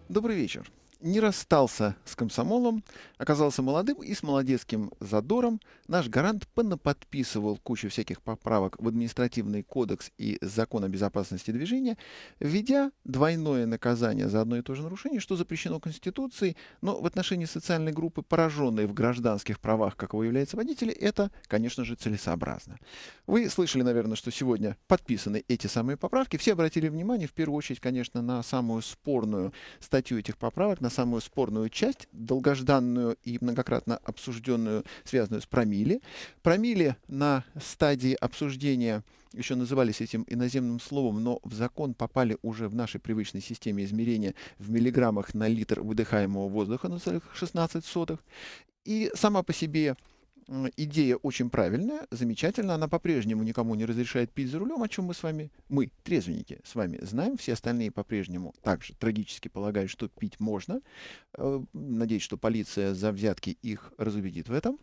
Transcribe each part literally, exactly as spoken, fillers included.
Добрый вечер. Не расстался с комсомолом, оказался молодым и с молодецким задором. Наш гарант понаподписывал кучу всяких поправок в административный кодекс и закон о безопасности движения, введя двойное наказание за одно и то же нарушение, что запрещено Конституцией, но в отношении социальной группы, пораженной в гражданских правах, каково является водители, это, конечно же, целесообразно. Вы слышали, наверное, что сегодня подписаны эти самые поправки. Все обратили внимание, в первую очередь, конечно, на самую спорную статью этих поправок, на самую спорную часть, долгожданную и многократно обсужденную, связанную с промилле. Промилле на стадии обсуждения еще назывались этим иноземным словом, но в закон попали уже в нашей привычной системе измерения в миллиграммах на литр выдыхаемого воздуха на целых шестнадцать сотых. И сама по себе м, идея очень правильная, замечательная. Она по-прежнему никому не разрешает пить за рулем, о чем мы с вами, мы, трезвенники, с вами знаем. Все остальные по-прежнему также трагически полагают, что пить можно. Э, Надеюсь, что полиция за взятки их разубедит в этом.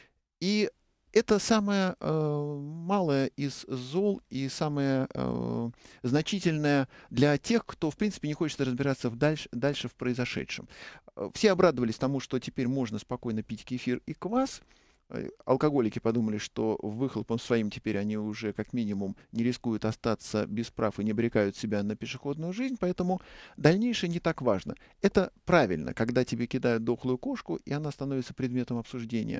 И это самое э, малое из зол и самое э, значительное для тех, кто, в принципе, не хочет разбираться в дальше, дальше в произошедшем. Э, Все обрадовались тому, что теперь можно спокойно пить кефир и квас. Э, Алкоголики подумали, что выхлопом своим теперь они уже как минимум не рискуют остаться без прав и не обрекают себя на пешеходную жизнь, поэтому дальнейшее не так важно. Это правильно, когда тебе кидают дохлую кошку, и она становится предметом обсуждения.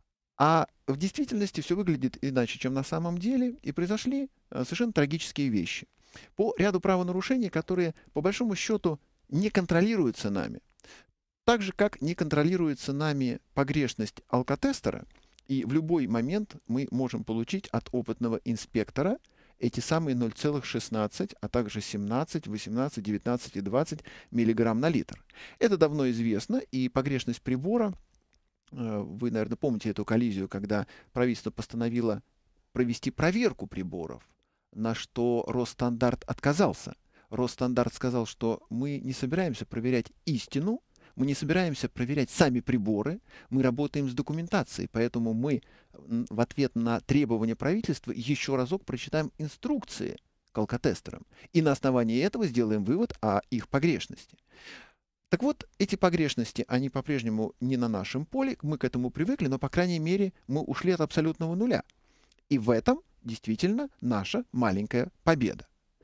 А в действительности все выглядит иначе, чем на самом деле, и произошли э, совершенно трагические вещи. По ряду правонарушений, которые, по большому счету, не контролируются нами. Так же, как не контролируется нами погрешность алкотестера, и в любой момент мы можем получить от опытного инспектора эти самые ноль целых шестнадцать, а также семнадцать, восемнадцать, девятнадцать и двадцать миллиграмм на литр. Это давно известно, и погрешность прибора, э, вы, наверное, помните эту коллизию, когда правительство постановило провести проверку приборов, на что Росстандарт отказался. Росстандарт сказал, что мы не собираемся проверять истину, мы не собираемся проверять сами приборы, мы работаем с документацией, поэтому мы м, в ответ на требования правительства еще разок прочитаем инструкции к алкотестерам и на основании этого сделаем вывод о их погрешности. Так вот, эти погрешности, они по-прежнему не на нашем поле, мы к этому привыкли, но, по крайней мере, мы ушли от абсолютного нуля. И в этом действительно наша маленькая победа.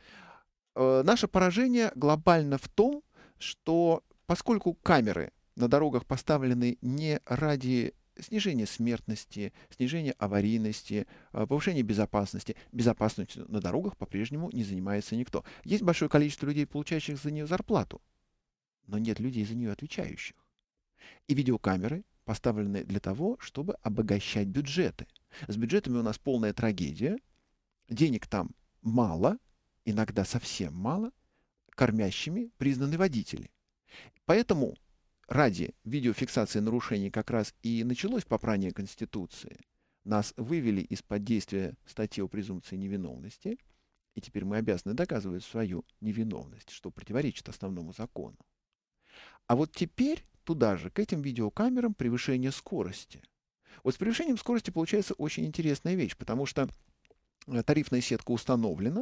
Э, Наше поражение глобально в том, что поскольку камеры на дорогах поставлены не ради снижения смертности, снижения аварийности, э, повышения безопасности, безопасностью на дорогах по-прежнему не занимается никто. Есть большое количество людей, получающих за нее зарплату, но нет людей, за нее отвечающих. И видеокамеры поставлены для того, чтобы обогащать бюджеты. С бюджетами у нас полная трагедия. Денег там мало, иногда совсем мало, кормящими признаны водители. Поэтому ради видеофиксации нарушений как раз и началось попрание Конституции. Нас вывели из-под действия статьи о презумпции невиновности, и теперь мы обязаны доказывать свою невиновность, что противоречит основному закону. А вот теперь туда же, к этим видеокамерам, превышение скорости. Вот с превышением скорости получается очень интересная вещь, потому что э, тарифная сетка установлена.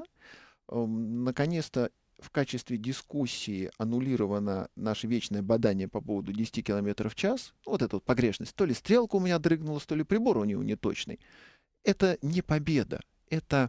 Эм, Наконец-то в качестве дискуссии аннулировано наше вечное бадание по поводу десяти километров в час. Вот эта вот погрешность. То ли стрелка у меня дрыгнулась, то ли прибор у него неточный. Это не победа. Это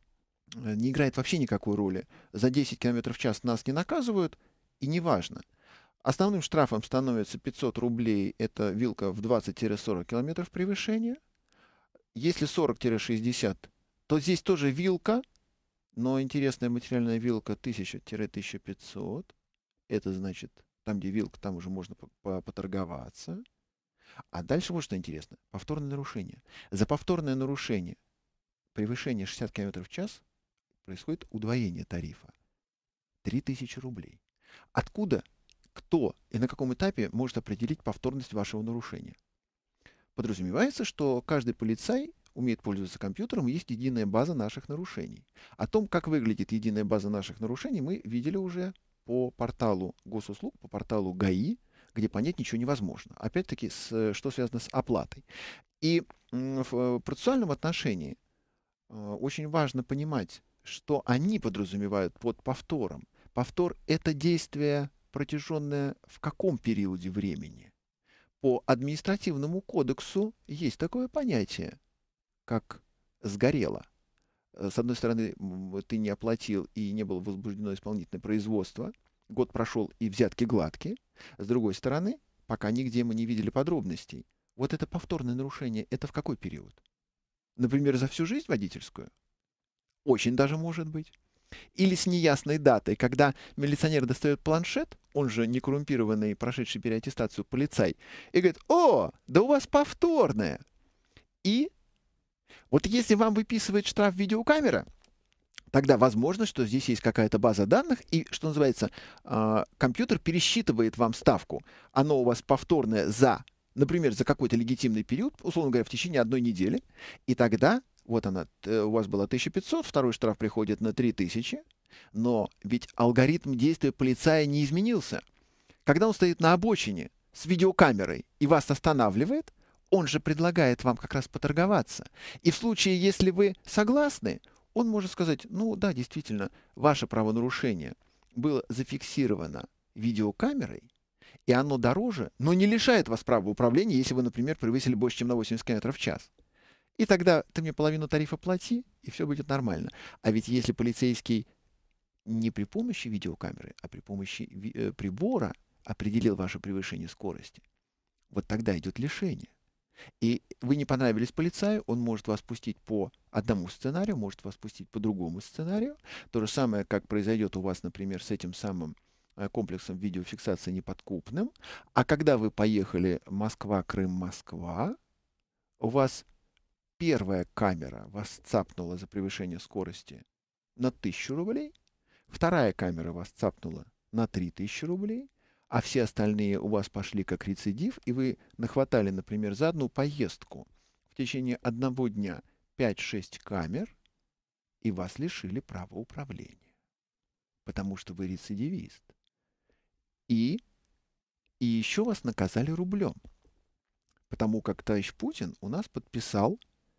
э, не играет вообще никакой роли. За десять километров в час нас не наказывают, и неважно. Основным штрафом становится пятьсот рублей, это вилка в двадцать-сорок километров превышения. Если сорок-шестьдесят, то здесь тоже вилка, но интересная материальная вилка тысяча-тысяча пятьсот. Это значит, там, где вилка, там уже можно по- по- поторговаться. А дальше вот что интересно. Повторное нарушение. За повторное нарушение превышение шестьдесят километров в час происходит удвоение тарифа. три тысячи рублей. Откуда, кто и на каком этапе может определить повторность вашего нарушения? Подразумевается, что каждый полицай умеет пользоваться компьютером, и есть единая база наших нарушений. О том, как выглядит единая база наших нарушений, мы видели уже по порталу госуслуг, по порталу ГАИ, где понять ничего невозможно. Опять-таки, с, что связано с оплатой. И м, в э, процессуальном отношении э, очень важно понимать, что они подразумевают под повтором. Повтор — это действие протяженное в каком периоде времени? По административному кодексу есть такое понятие, как «сгорело». Э, С одной стороны, м, ты не оплатил и не было возбуждено исполнительное производство, год прошел и взятки гладкие. С другой стороны, пока нигде мы не видели подробностей. Вот это повторное нарушение, это в какой период? Например, за всю жизнь водительскую? Очень даже может быть. Или с неясной датой, когда милиционер достает планшет, он же некоррумпированный, прошедший переаттестацию полицай, и говорит: «О, да у вас повторное!» И вот если вам выписывает штраф видеокамера, тогда возможно, что здесь есть какая-то база данных, и, что называется, а, компьютер пересчитывает вам ставку. Оно у вас повторное за, например, за какой-то легитимный период, условно говоря, в течение одной недели, и тогда, вот она, т- у вас было тысяча пятьсот, второй штраф приходит на три тысячи, но ведь алгоритм действия полицая не изменился. Когда он стоит на обочине с видеокамерой и вас останавливает, он же предлагает вам как раз поторговаться. И в случае, если вы согласны, он может сказать: ну да, действительно, ваше правонарушение было зафиксировано видеокамерой, и оно дороже, но не лишает вас права управления, если вы, например, превысили больше, чем на восемьдесят километров в час. И тогда ты мне половину тарифа плати, и все будет нормально. А ведь если полицейский не при помощи видеокамеры, а при помощи ви- э, прибора определил ваше превышение скорости, вот тогда идет лишение. И вы не понравились полицаю, он может вас пустить по одному сценарию, может вас пустить по другому сценарию. То же самое, как произойдет у вас, например, с этим самым э, комплексом видеофиксации неподкупным. А когда вы поехали Москва-Крым-Москва, у вас первая камера вас цапнула за превышение скорости на тысячу рублей, вторая камера вас цапнула на три тысячи рублей, а все остальные у вас пошли как рецидив, и вы нахватали, например, за одну поездку в течение одного дня пять-шесть камер, и вас лишили права управления, потому что вы рецидивист. И, и еще вас наказали рублем, потому как товарищ Путин у нас подписал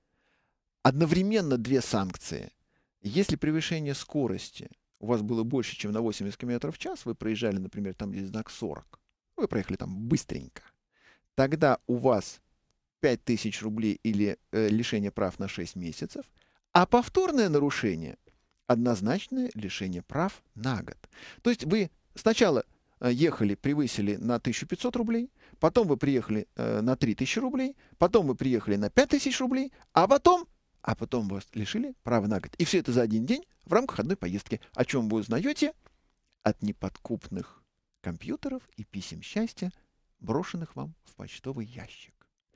одновременно две санкции. Если превышение скорости у вас было больше, чем на восемьдесят километров в час, вы проезжали, например, там здесь знак сорок, вы проехали там быстренько, тогда у вас пять тысяч рублей или э, лишение прав на шесть месяцев, а повторное нарушение — однозначное лишение прав на год. То есть вы сначала э, ехали, превысили на тысячу пятьсот рублей, потом вы приехали э, на три тысячи рублей, потом вы приехали на пять тысяч рублей, а потом, а потом вас лишили права на год. И все это за один день в рамках одной поездки. О чем вы узнаете? От неподкупных компьютеров и писем счастья, брошенных вам в почтовый ящик.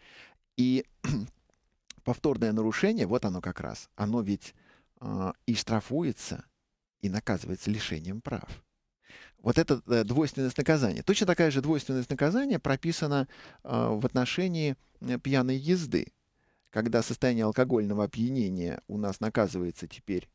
И повторное нарушение, вот оно как раз, оно ведь э, и штрафуется, и наказывается лишением прав. Вот это э, двойственность наказания. Точно такая же двойственность наказания прописана э, в отношении э, пьяной езды, когда состояние алкогольного опьянения у нас наказывается теперь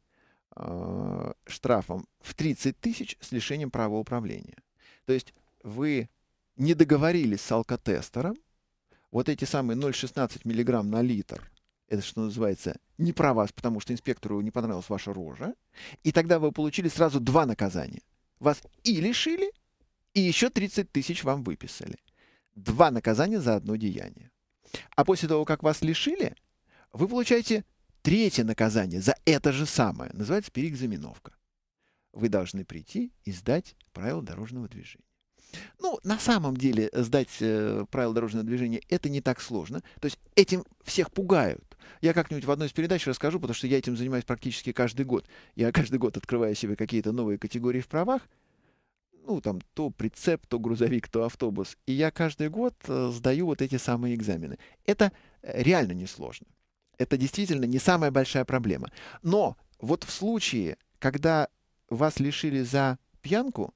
э, штрафом в тридцать тысяч с лишением права управления. То есть вы не договорились с алкотестером, вот эти самые ноль целых шестнадцать миллиграмм на литр, это, что называется, не про вас, потому что инспектору не понравилась ваша рожа, и тогда вы получили сразу два наказания. Вас и лишили, и еще тридцать тысяч вам выписали. Два наказания за одно деяние. А после того, как вас лишили, вы получаете третье наказание за это же самое. Называется переэкзаменовка. Вы должны прийти и сдать правила дорожного движения. Ну, на самом деле, сдать э, правила дорожного движения — это не так сложно. То есть этим всех пугают. Я как-нибудь в одной из передач расскажу, потому что я этим занимаюсь практически каждый год. Я каждый год открываю себе какие-то новые категории в правах. Ну, там, то прицеп, то грузовик, то автобус. И я каждый год э, сдаю вот эти самые экзамены. Это э, реально несложно. Это действительно не самая большая проблема. Но вот в случае, когда вас лишили за пьянку,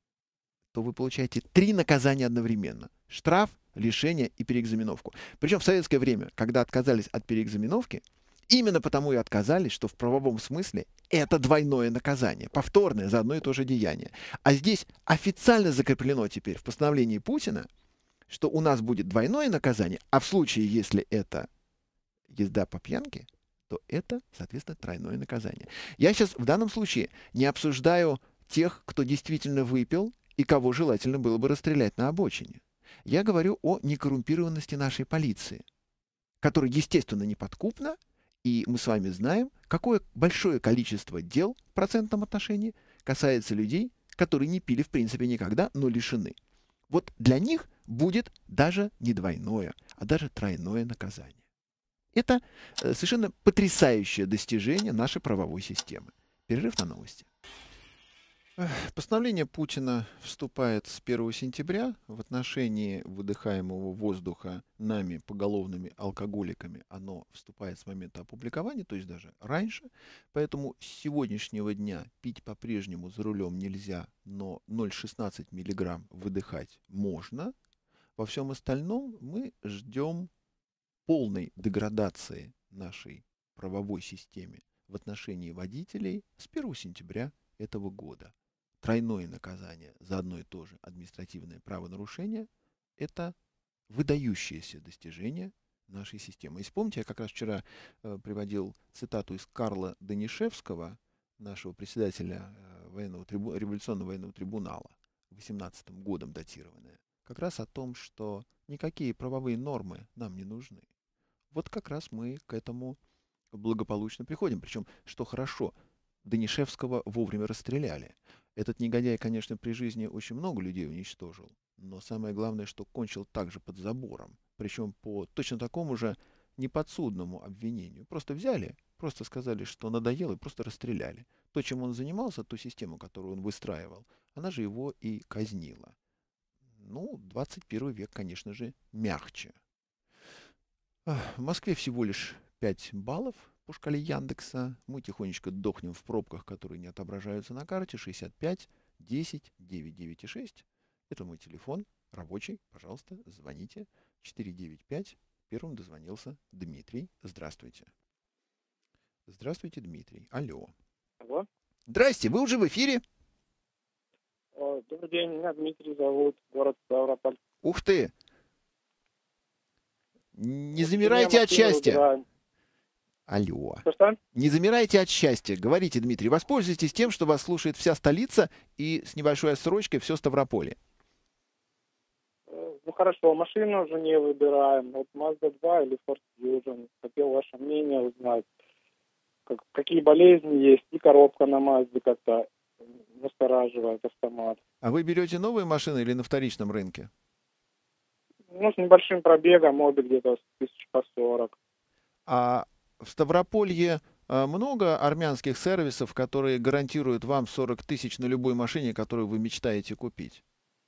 то вы получаете три наказания одновременно. Штраф, лишение и переэкзаменовку. Причем в советское время, когда отказались от переэкзаменовки, именно потому и отказались, что в правовом смысле это двойное наказание, повторное за одно и то же деяние. А здесь официально закреплено теперь в постановлении Путина, что у нас будет двойное наказание, а в случае, если это езда по пьянке, то это, соответственно, тройное наказание. Я сейчас в данном случае не обсуждаю тех, кто действительно выпил и кого желательно было бы расстрелять на обочине. Я говорю о некоррумпированности нашей полиции, которая, естественно, неподкупна, и мы с вами знаем, какое большое количество дел в процентном отношении касается людей, которые не пили в принципе никогда, но лишены. Вот для них будет даже не двойное, а даже тройное наказание. Это э, совершенно потрясающее достижение нашей правовой системы. Перерыв на новости. Постановление Путина вступает с первого сентября. В отношении выдыхаемого воздуха нами, поголовными алкоголиками, оно вступает с момента опубликования, то есть даже раньше. Поэтому с сегодняшнего дня пить по-прежнему за рулем нельзя, но ноль целых шестнадцать миллиграмм выдыхать можно. Во всем остальном мы ждем полной деградации нашей правовой системе в отношении водителей с первого сентября этого года. Тройное наказание за одно и то же административное правонарушение – это выдающееся достижение нашей системы. И вспомните, я как раз вчера э, приводил цитату из Карла Данишевского, нашего председателя э, военного трибу... революционного военного трибунала, восемнадцатым годом датированная, как раз о том, что никакие правовые нормы нам не нужны. Вот как раз мы к этому благополучно приходим. Причем, что хорошо, Данишевского вовремя расстреляли. Этот негодяй, конечно, при жизни очень много людей уничтожил, но самое главное, что кончил также под забором, причем по точно такому же неподсудному обвинению. Просто взяли, просто сказали, что надоело, и просто расстреляли. То, чем он занимался, ту систему, которую он выстраивал, она же его и казнила. Ну, двадцать первый век, конечно же, мягче. В Москве всего лишь пять баллов по шкале Яндекса. Мы тихонечко дохнем в пробках, которые не отображаются на карте. шестьдесят пять десять девять девять шесть. Это мой телефон рабочий. Пожалуйста, звоните. четыре девять пять. Первым дозвонился Дмитрий. Здравствуйте. Здравствуйте, Дмитрий. Алло. Алло. Здрасте, вы уже в эфире? О, добрый день, меня Дмитрий зовут, город Ставрополь. Ух ты! Не замирайте от счастья. Выбираем. Алло. Что-что? Не замирайте от счастья. Говорите, Дмитрий, воспользуйтесь тем, что вас слушает вся столица и с небольшой отсрочкой все Ставрополье. Ну хорошо, машину уже не выбираем. Вот Mazda два или Ford Fusion. Хотел ваше мнение узнать. Как, какие болезни есть, и коробка на Mazda как-то настораживает, автомат. А вы берете новые машины или на вторичном рынке? Ну, с небольшим пробегом, обе где-то тысяч по сорок. А в Ставрополье а, много армянских сервисов, которые гарантируют вам сорок тысяч на любой машине, которую вы мечтаете купить?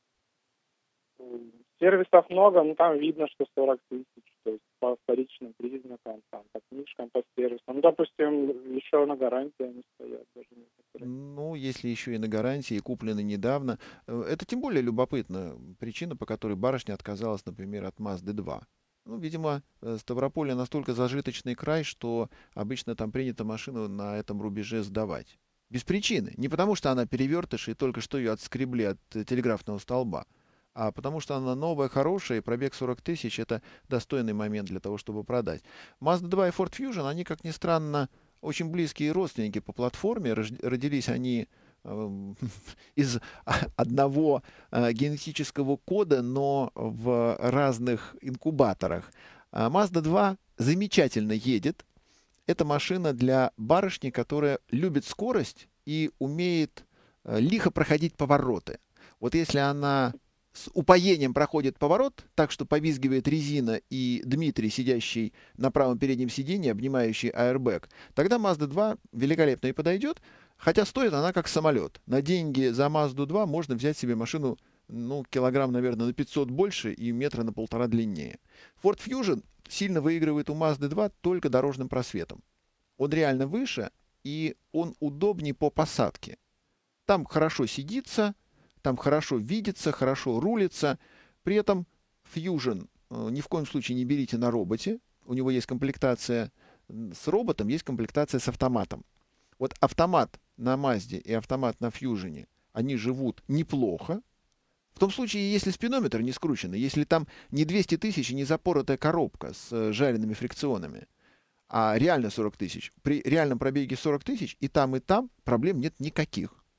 Сервисов много, но там видно, что сорок тысяч. То есть по вторичным признакам, там, по книжкам, по сервисам. Ну, допустим, еще на гарантии они стоят. Даже некоторые. Ну, если еще и на гарантии, и куплены недавно. Это тем более любопытно. Причина, по которой барышня отказалась, например, от Mazda два. Ну, видимо, Ставрополье настолько зажиточный край, что обычно там принято машину на этом рубеже сдавать. Без причины. Не потому, что она перевертыш, и только что ее отскребли от телеграфного столба, а потому что она новая, хорошая, и пробег сорок тысяч — это достойный момент для того, чтобы продать. Mazda два и Ford Fusion, они, как ни странно, очень близкие родственники по платформе. Родились они э, из одного э, генетического кода, но в разных инкубаторах. А Mazda два замечательно едет. Это машина для барышни, которая любит скорость и умеет э, лихо проходить повороты. Вот если она с упоением проходит поворот, так что повизгивает резина, и Дмитрий, сидящий на правом переднем сиденье, обнимающий аэрбэк, тогда Mazda два великолепно и подойдет, хотя стоит она как самолет. На деньги за Mazda два можно взять себе машину, ну, килограмм, наверное, на пятьсот больше и метра на полтора длиннее. Ford Fusion сильно выигрывает у Mazda два только дорожным просветом. Он реально выше, и он удобнее по посадке. Там хорошо сидится, там хорошо видится, хорошо рулится. При этом Fusion э, ни в коем случае не берите на роботе. У него есть комплектация с роботом, есть комплектация с автоматом. Вот автомат на Mazda и автомат на Fusion, они живут неплохо. В том случае, если спидометр не скрученный, если там не двести тысяч и не запоротая коробка с жареными фрикционами, а реально сорок тысяч. При реальном пробеге сорок тысяч и там, и там проблем нет никаких.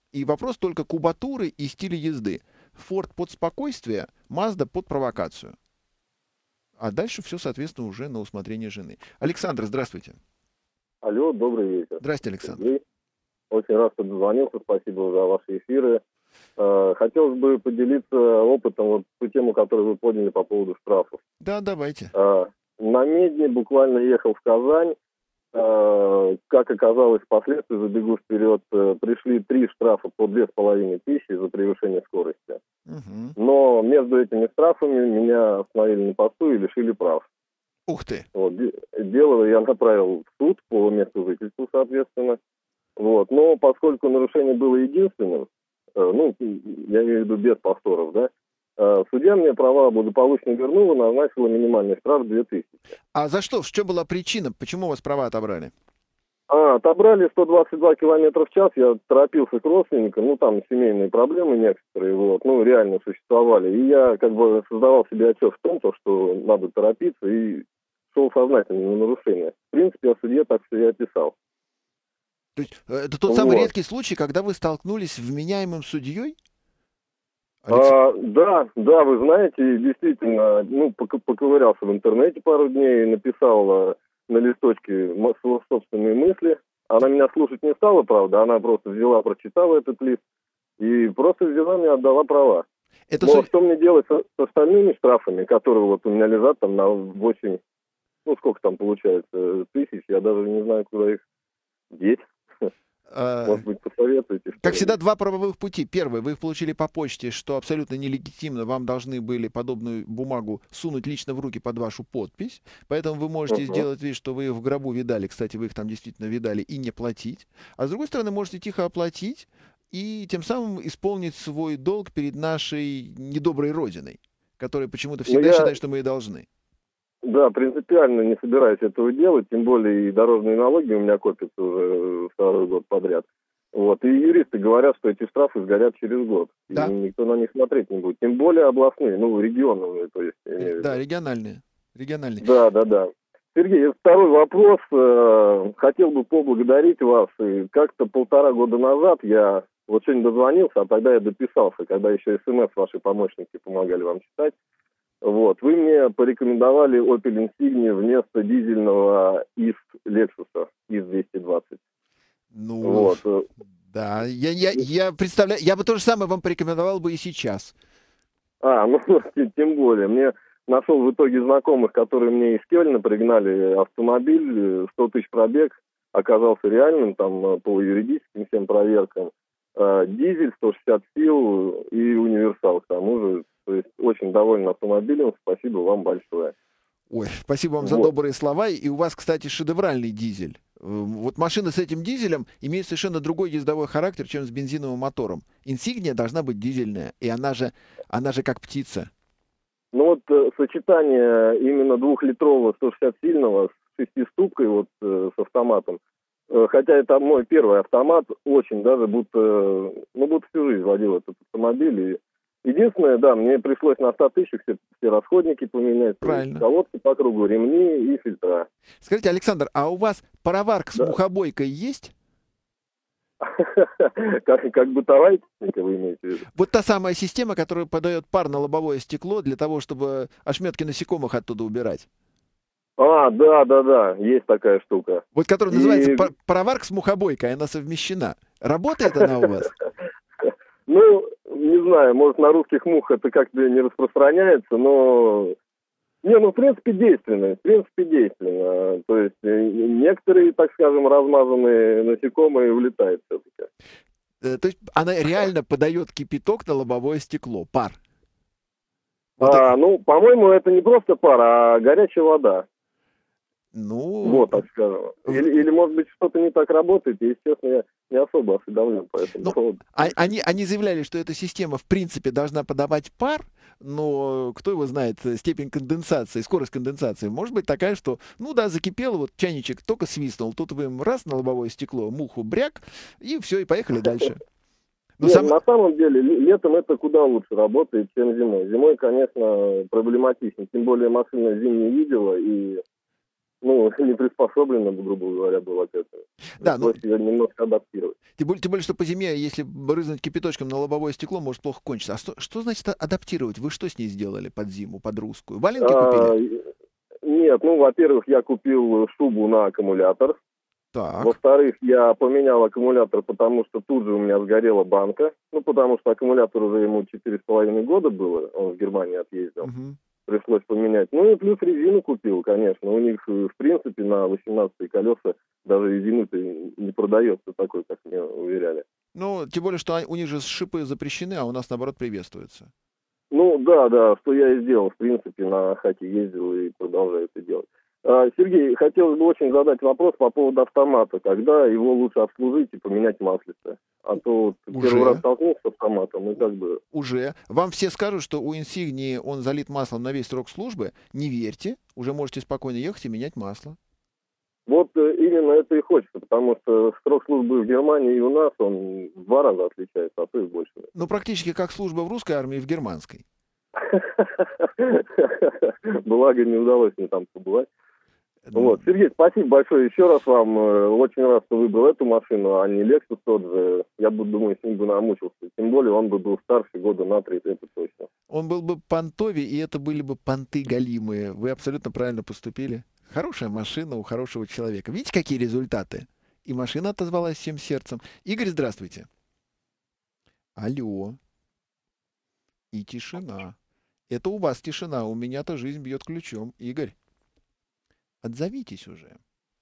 И вопрос только кубатуры и стиля езды. Ford под спокойствие, Mazda под провокацию. А дальше все, соответственно, уже на усмотрение жены. Александр, здравствуйте. Алло, добрый вечер. Здравствуйте, Александр. Сергей. Очень рад, что дозвонился. Спасибо за ваши эфиры. Э, Хотелось бы поделиться опытом, вот ту тему, которую вы подняли по поводу штрафов. Да, давайте. Э, На Медне буквально ехал в Казань. Э, Как оказалось, впоследствии, забегу вперед, э, пришли три штрафа по две с половиной тысячи за превышение скорости. Угу. Но между этими штрафами меня остановили на посту и лишили прав. Ух ты. Вот, де- дело я направил в суд по месту жительства, соответственно. Вот. Но поскольку нарушение было единственным, э, ну, я имею в виду без повторов, да, э, судья мне права благополучно вернула, назначила минимальный штраф две тысячи. А за что? В чем была причина? Почему у вас права отобрали? А, отобрали сто двадцать два километра в час, я торопился к родственникам, ну, там семейные проблемы некоторые, вот, ну, реально существовали. И я как бы создавал себе отчет в том, то, что надо торопиться, и шел сознательно на нарушение. В принципе, я судье так все и описал. То есть э, это тот самый Вот. редкий случай, когда вы столкнулись с вменяемым судьей? А, да, да, вы знаете, действительно, ну, пок- поковырялся в интернете пару дней, написал а, на листочке мо- сво- собственные мысли. Она меня слушать не стала, правда, она просто взяла, прочитала этот лист и просто взяла мне, отдала права. Это Но суд- что мне делать со- с остальными штрафами, которые вот у меня лежат там на восемь, ну, сколько там получается, тысяч, я даже не знаю, куда их деть. э, Может быть, посоветуете. Как что-нибудь? всегда, два правовых пути. Первый, вы их получили по почте, что абсолютно нелегитимно. Вам должны были подобную бумагу сунуть лично в руки под вашу подпись. Поэтому вы можете Мгм. сделать вид, что вы их в гробу видали. Кстати, вы их там действительно видали, и не платить. А с другой стороны, можете тихо оплатить и тем самым исполнить свой долг перед нашей недоброй родиной, которая почему-то всегда я- считает, что мы и должны. Да, принципиально не собираюсь этого делать, тем более и дорожные налоги у меня копятся уже второй год подряд. Вот. И юристы говорят, что эти штрафы сгорят через год. Да. И никто на них смотреть не будет. Тем более областные, ну, региональные, то есть. я имею в виду. Да, региональные. Региональные. Да, да, да. Сергей, второй вопрос. Э, Хотел бы поблагодарить вас. И как-то полтора года назад я вот сегодня дозвонился, а тогда я дописался, когда еще СМС ваши помощники помогали вам читать. Вот. Вы мне порекомендовали Opel Insignia вместо дизельного ИС Lexus, ИС двести двадцать. Ну, Вот. э, да, я, я, я представляю, я бы то же самое вам порекомендовал бы и сейчас. А, ну, тем тем более. Мне нашел в итоге знакомых, которые мне из Кёльна пригнали автомобиль, э, сто тысяч пробег, оказался реальным, там, э, по юридическим всем проверкам. Э, Дизель, сто шестьдесят сил и универсал к тому же. То есть очень доволен автомобилем. Спасибо вам большое. Ой, спасибо вам за Вот. добрые слова. И у вас, кстати, шедевральный дизель. Э, Вот машина с этим дизелем имеет совершенно другой ездовой характер, чем с бензиновым мотором. Инсигния должна быть дизельная, и она же, она же как птица. Ну вот э, сочетание именно двухлитрового сто шестьдесят сильного с шестиступкой, вот э, с автоматом, э, хотя это мой первый автомат, очень даже будто, э, ну будто всю жизнь водил этот автомобиль. И единственное, да, мне пришлось на ста тысячах все, все расходники поменять, Правильно. колодки по кругу, ремни и фильтра. Скажите, Александр, а у вас пароварка с Да. мухобойкой есть? Как, как бытовая техника, вы имеете в виду? Вот та самая система, которая подает пар на лобовое стекло для того, чтобы ошметки насекомых оттуда убирать. А, да, да, да, есть такая штука. Вот которая И- называется пар- пароварка с мухобойкой, она совмещена. Работает она у вас? Ну, не знаю, может, на русских мух это как-то не распространяется, но... Не, ну, в принципе, действенно, в принципе, действенно. То есть э, некоторые, так скажем, размазанные насекомые улетают все-таки. Э, То есть она реально подает кипяток на лобовое стекло, пар. Вот А, ну, по-моему, это не просто пар, а горячая вода. Ну, Вот, так скажем. Или, или, может быть, что-то не так работает, и, естественно, я не особо осведомлен по этому Ну, поводу. а- они, они заявляли, что эта система в принципе должна подавать пар, но кто его знает, э, степень конденсации, скорость конденсации может быть такая, что, ну да, закипело, вот чайничек только свистнул, тут вы им раз на лобовое стекло, муху бряк, и все, и поехали дальше. Но Нет, сам- на самом деле, л- летом это куда лучше работает, чем зимой. Зимой, конечно, проблематичнее. Тем более машина зимняя видела, и ну, не приспособлена, грубо говоря, была к этому. Да, ну, Пришлось ее немножко адаптировать. тем более, тем более, что по зиме, если брызнуть кипяточком на лобовое стекло, может плохо кончиться. А что, что значит а- адаптировать? Вы что с ней сделали под зиму, под русскую? Валенки А, купили? нет, ну, во-первых, я купил шубу на аккумулятор. Так. Во-вторых, я поменял аккумулятор, потому что тут же у меня сгорела банка. Ну, потому что аккумулятор уже ему четыре с половиной года было, он в Германии отъездил. Мгм. Пришлось поменять. Ну и плюс резину купил, конечно. У них, э, в принципе, на восемнадцатые колеса даже резины-то не продается такой, как мне уверяли. Ну, тем более, что они- у них же шипы запрещены, а у нас, наоборот, приветствуются. Ну, да, да, что я и сделал, в принципе, на хате ездил и продолжаю это делать. А, Сергей, хотелось бы очень задать вопрос по поводу автомата. Когда его лучше обслужить и поменять маслице? А то вот Уже. первый раз столкнулся с автоматом, и как бы... Уже. Вам все скажут, что у Инсигнии он залит маслом на весь срок службы. Не верьте. Уже можете спокойно ехать и менять масло. Вот э, именно это и хочется, потому что срок службы в Германии и у нас, он в два раза отличается, а то и больше. Ну, практически как служба в русской армии и в германской. Благо не удалось мне там побывать. Ну, Вот. Сергей, спасибо большое еще раз вам. Э, Очень рад, что выбрал эту машину, а не Lexus тот же. Я бы, думаю, с ним бы намучился. Тем более он бы был старше года на три, это точно. Он был бы понтове, и это были бы понты галимые. Вы абсолютно правильно поступили. Хорошая машина у хорошего человека. Видите, какие результаты? И машина отозвалась всем сердцем. Игорь, здравствуйте. Алло. И тишина. Это у вас тишина, у меня-то жизнь бьет ключом. Игорь, отзовитесь уже.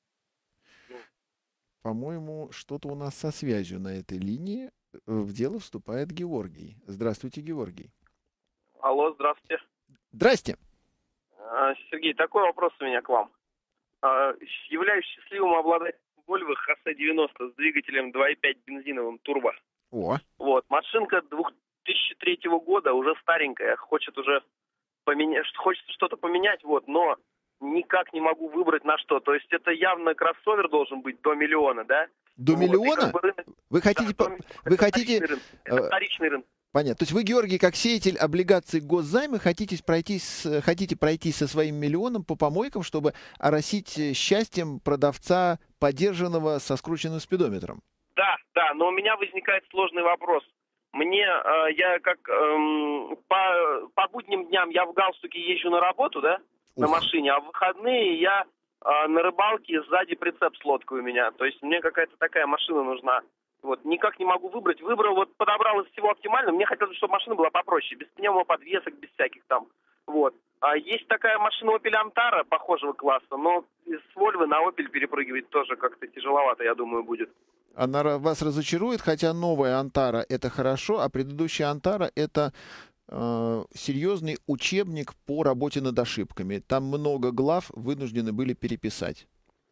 По-моему, что-то у нас со связью на этой линии. В дело вступает Георгий. Здравствуйте, Георгий. Алло, здравствуйте. Здрасте. А, Сергей, такой вопрос у меня к вам. А, Являюсь счастливым обладателем Volvo эйч эс девяносто с двигателем два и пять бензиновым турбо. О, Вот, машинка две тысячи третьего года, уже старенькая, хочет уже поменять, хочется что-то поменять, вот, но никак не могу выбрать на что. То есть это явно кроссовер должен быть до миллиона, да? до Вот, и миллиона? как бы рынок- Вы хотите... да, по- до ми- Вы это хотите... вторичный рынок. Это э, вторичный рынок. Понятно. То есть вы, Георгий, как сеятель облигаций госзайма, хотите пройтись, с- хотите пройтись со своим миллионом по помойкам, чтобы оросить э, счастьем продавца подержанного со скрученным спидометром? Да, да, но у меня возникает сложный вопрос. Мне, э, я как эм, по, по будним дням я в галстуке езжу на работу, да, на Ух. машине, а в выходные я э, на рыбалке, сзади прицеп с лодкой у меня. То есть мне какая-то такая машина нужна. Вот, никак не могу выбрать. Выбрал, вот подобрал из всего оптимально. Мне хотелось, чтобы машина была попроще, без пневмоподвесок, без всяких там. Вот. А есть такая машина Opel Antara похожего класса, но из Volvo на Opel перепрыгивать тоже как-то тяжеловато, я думаю, будет. Она ра- вас разочарует, хотя новая Антара — это хорошо, а предыдущая Антара — это э, серьезный учебник по работе над ошибками. Там много глав вынуждены были переписать.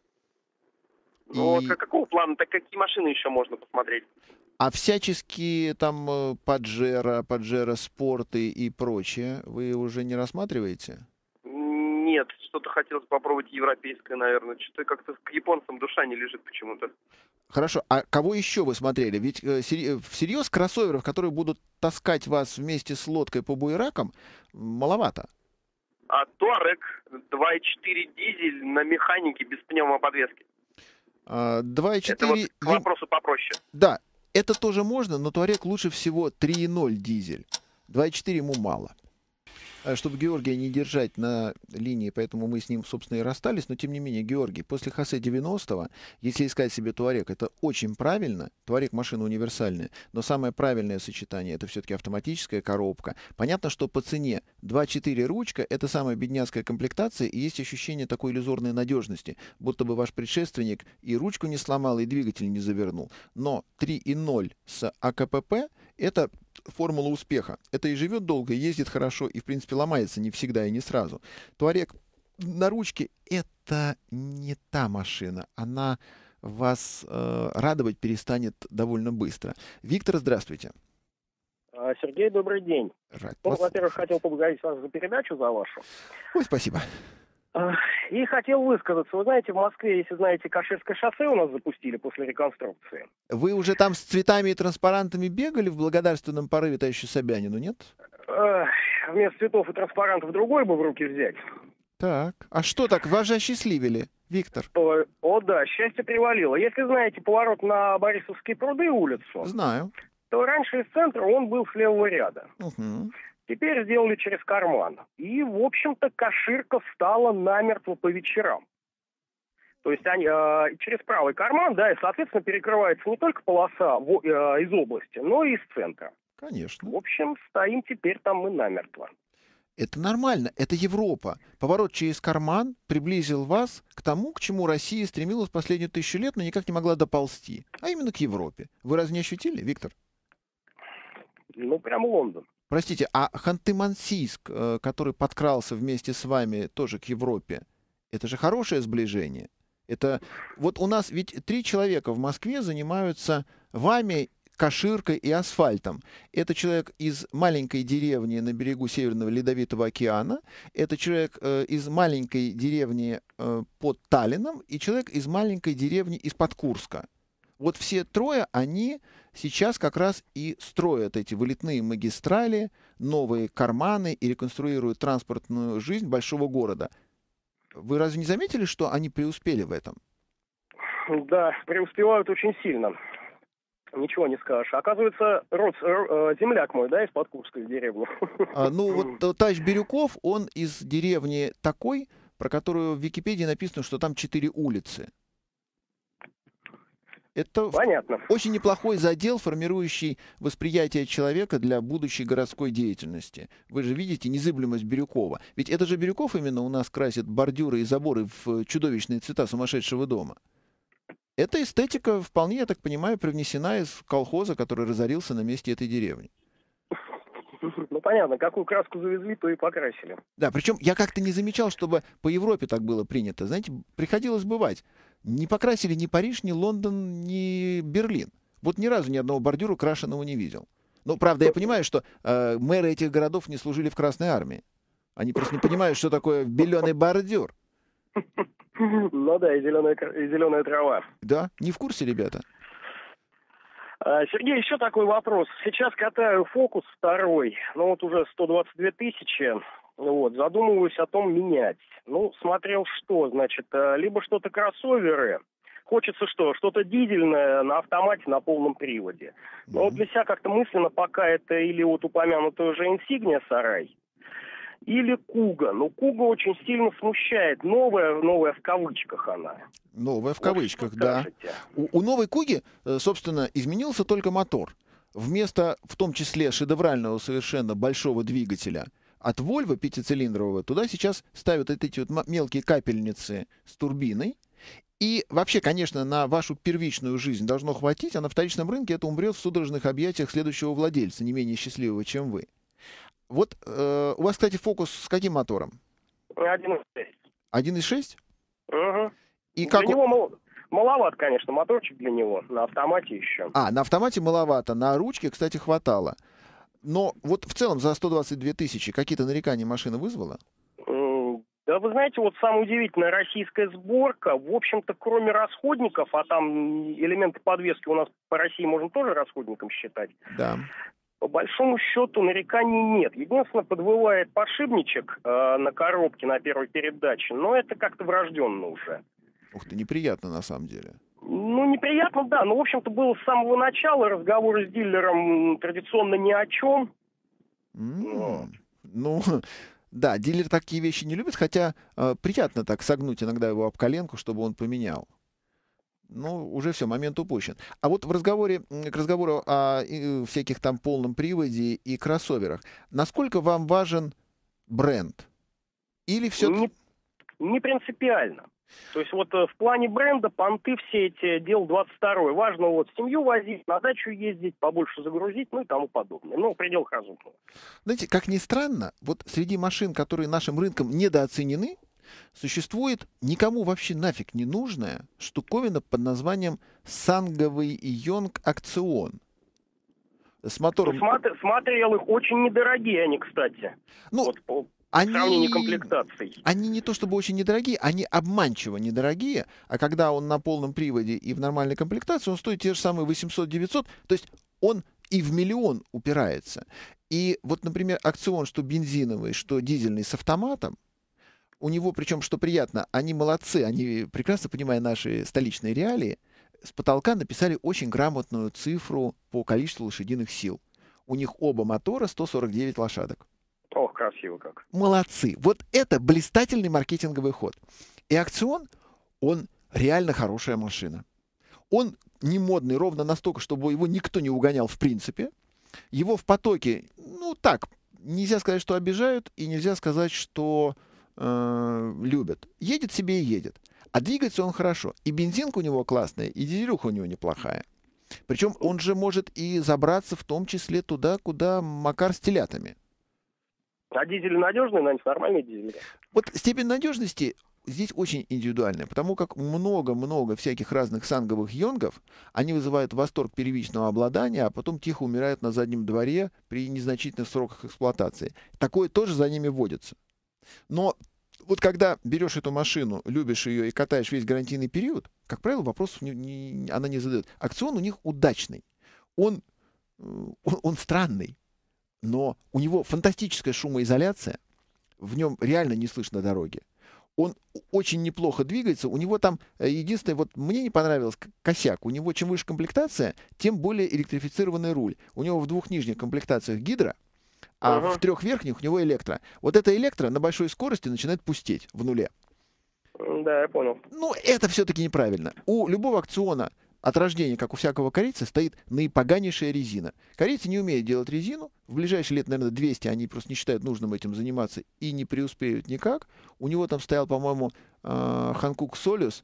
Ну, И- вот какого плана? Так какие машины еще можно посмотреть? А всяческие там э, Паджеро, Паджеро Спорты и прочее вы уже не рассматриваете? Нет, что-то хотелось попробовать европейское, наверное. Что-то как-то к японцам душа не лежит почему-то. Хорошо, а кого еще вы смотрели? Ведь э, сери- всерьез кроссоверов, которые будут таскать вас вместе с лодкой по буеракам, маловато. А Touareg два и четыре дизель на механике без пневмоподвески. А, два и Это вот четыре... к вопросу попроще. Да, это тоже можно, но Туарек лучше всего три и ноль дизель. два и четыре ему мало. А чтобы Георгия не держать на линии, поэтому мы с ним, собственно, и расстались. Но, тем не менее, Георгий, после Хосе девяностого, если искать себе Туарек, это очень правильно. Туарек — машина универсальная. Но самое правильное сочетание — это все-таки автоматическая коробка. Понятно, что по цене два и четыре ручка — это самая бедняцкая комплектация, и есть ощущение такой иллюзорной надежности, будто бы ваш предшественник и ручку не сломал, и двигатель не завернул. Но три и ноль с АКПП — это формула успеха. Это и живет долго, и ездит хорошо, и, в принципе, ломается не всегда и не сразу. Туарек на ручке — это не та машина. Она вас э, радовать перестанет довольно быстро. Виктор, здравствуйте. А, Сергей, добрый день. Рад Ну, вас во-первых, слушать. хотел поблагодарить вас за передачу, за вашу. Ой, спасибо. А, И хотел высказаться. Вы знаете, в Москве, если знаете, Каширское шоссе у нас запустили после реконструкции. Вы уже там с цветами и транспарантами бегали в благодарственном порыве товарищу Собянину, нет? Эх, Вместо цветов и транспарантов другой бы в руки взять. Так. А что так? Вас же осчастливили, Виктор. О, о да, счастье привалило. Если знаете поворот на Борисовские пруды улицу, Знаю. то раньше из центра он был с левого ряда. Угу. Теперь сделали через карман. И, в общем-то, Каширка встала намертво по вечерам. То есть они э, через правый карман, да, и, соответственно, перекрывается не только полоса в, э, из области, но и из центра. Конечно. В общем, стоим теперь там мы намертво. Это нормально, это Европа. Поворот через карман приблизил вас к тому, к чему Россия стремилась последние тысячу лет, но никак не могла доползти, а именно к Европе. Вы разве не ощутили, Виктор? Ну, прям Лондон. Простите, а Ханты-Мансийск, э, который подкрался вместе с вами тоже к Европе, это же хорошее сближение. Это вот у нас ведь три человека в Москве занимаются вами, Каширкой и асфальтом. Это человек из маленькой деревни на берегу Северного Ледовитого океана, это человек э, из маленькой деревни э, под Таллином и человек из маленькой деревни из-под Курска. Вот все трое, они сейчас как раз и строят эти вылетные магистрали, новые карманы и реконструируют транспортную жизнь большого города. Вы разве не заметили, что они преуспели в этом? Да, преуспевают очень сильно. Ничего не скажешь. Оказывается, род, э, земляк мой, да, из-под Курской деревни. А, ну, вот э, товарищ Бирюков, он из деревни такой, про которую в Википедии написано, что там четыре улицы. Это Понятно. очень неплохой задел, формирующий восприятие человека для будущей городской деятельности. Вы же видите незыблемость Бирюкова. Ведь это же Бирюков именно у нас красит бордюры и заборы в чудовищные цвета сумасшедшего дома. Эта эстетика вполне, я так понимаю, привнесена из колхоза, который разорился на месте этой деревни. Ну, понятно, какую краску завезли, то и покрасили. Да, причем я как-то не замечал, чтобы по Европе так было принято. Знаете, приходилось бывать. Не покрасили ни Париж, ни Лондон, ни Берлин. Вот ни разу ни одного бордюра крашеного не видел. Ну, правда, я понимаю, что э, мэры этих городов не служили в Красной армии. Они просто не понимают, что такое беленый бордюр. Ну да, и зеленая, и зеленая трава. Да, не в курсе, ребята? Сергей, еще такой вопрос. Сейчас катаю Фокус второй, ну вот уже сто двадцать две тысячи, вот, задумываюсь о том менять. Ну, смотрел что, значит, либо что-то кроссоверы, хочется что, что-то дизельное на автомате на полном приводе. Но mm-hmm. вот для себя как-то мысленно пока это или вот упомянутая уже Insignia Сарай, или Куга. Но Куга очень сильно смущает. Новая, новая в кавычках она. Новая в кавычках, вот да. У, у новой Куги, собственно, изменился только мотор. Вместо, в том числе, шедеврального совершенно большого двигателя от Volvo пятицилиндрового, туда сейчас ставят эти вот мелкие капельницы с турбиной. И вообще, конечно, на вашу первичную жизнь должно хватить, а на вторичном рынке это умрет в судорожных объятиях следующего владельца, не менее счастливого, чем вы. Вот э, у вас, кстати, Фокус с каким мотором? один и шесть. один и шесть? Угу. И для как него он... мал... маловат, конечно, моторчик для него. На автомате еще. А, на автомате маловато, на ручке, кстати, хватало. Но вот в целом за сто двадцать две тысячи какие-то нарекания машина вызвала? Да, вы знаете, вот самая удивительная российская сборка, в общем-то, кроме расходников, а там элементы подвески у нас по России можно тоже расходником считать. Да. По большому счету нареканий нет. Единственное, подвывает подшипничек э, на коробке на первой передаче, но это как-то врожденно уже. Ух ты, неприятно на самом деле. Ну, неприятно, да. Но, в общем-то, было с самого начала разговоры с дилером традиционно ни о чем. Mm. Ну, да, дилер такие вещи не любит, хотя э, приятно так согнуть иногда его об коленку, чтобы он поменял. Ну, уже все, момент упущен. А вот в разговоре, к разговору о и, всяких там полном приводе и кроссоверах, насколько вам важен бренд? Или все... Не, не принципиально. То есть вот в плане бренда понты все эти дел двадцать второй. Важно вот семью возить, на дачу ездить, побольше загрузить, ну и тому подобное. Ну, в пределах разумного. Знаете, как ни странно, вот среди машин, которые нашим рынком недооценены, существует никому вообще нафиг не нужная штуковина под названием санговый Йонг Акцион. С мотором... Смотр, смотрел их, очень недорогие они, кстати. Ну, вот по они... сравнению комплектаций. Они не то чтобы очень недорогие, они обманчиво недорогие, а когда он на полном приводе и в нормальной комплектации, он стоит те же самые восемьсот-девятьсот, то есть он и в миллион упирается. И вот, например, Акцион, что бензиновый, что дизельный с автоматом, У него, причем, что приятно, они молодцы, они, прекрасно понимая наши столичные реалии, с потолка написали очень грамотную цифру по количеству лошадиных сил. У них оба мотора сто сорок девять лошадок. Ох, красиво как. Молодцы. Вот это блистательный маркетинговый ход. И Акцион, он реально хорошая машина. Он не модный ровно настолько, чтобы его никто не угонял в принципе. Его в потоке, ну так, нельзя сказать, что обижают, и нельзя сказать, что э, любят. Едет себе и едет. А двигается он хорошо. И бензинка у него классная, и дизелюха у него неплохая. Причем он же может и забраться в том числе туда, куда Макар с телятами. А дизель надежный, Нань, нормальный дизель? Вот степень надежности здесь очень индивидуальная, потому как много-много всяких разных санговых йонгов, они вызывают восторг первичного обладания, а потом тихо умирают на заднем дворе при незначительных сроках эксплуатации. Такое тоже за ними водится. Но вот когда берешь эту машину, любишь ее и катаешь весь гарантийный период, как правило, вопросов не, не, она не задает. Акцион у них удачный. Он, он, он странный, но у него фантастическая шумоизоляция, в нем реально не слышно дороги. Он очень неплохо двигается. У него там единственное, вот мне не понравилось косяк. У него чем выше комплектация, тем более электрифицированный руль. У него в двух нижних комплектациях гидро, а uh-huh. в трех верхних у него электро. Вот это электро на большой скорости начинает пустеть в нуле. Да, я понял. Ну, это все-таки неправильно. У любого Акциона от рождения, как у всякого корейца, стоит наипоганейшая резина. Корейцы не умеют делать резину. В ближайшие лет, наверное, двести они просто не считают нужным этим заниматься и не преуспеют никак. У него там стоял, по-моему, Hankook Solus.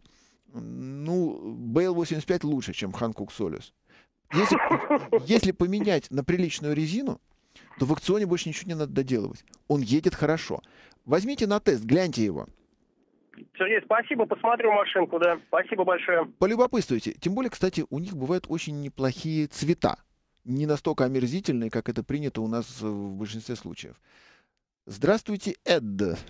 Ну, би эл восемьдесят пять лучше, чем Hankook Solus. Если, если поменять на приличную резину, то в Акционе больше ничего не надо доделывать. Он едет хорошо. Возьмите на тест, гляньте его. Сергей, спасибо, посмотрю машинку, да. Спасибо большое. Полюбопытствуйте. Тем более, кстати, у них бывают очень неплохие цвета. Не настолько омерзительные, как это принято у нас в большинстве случаев. Здравствуйте, Эд.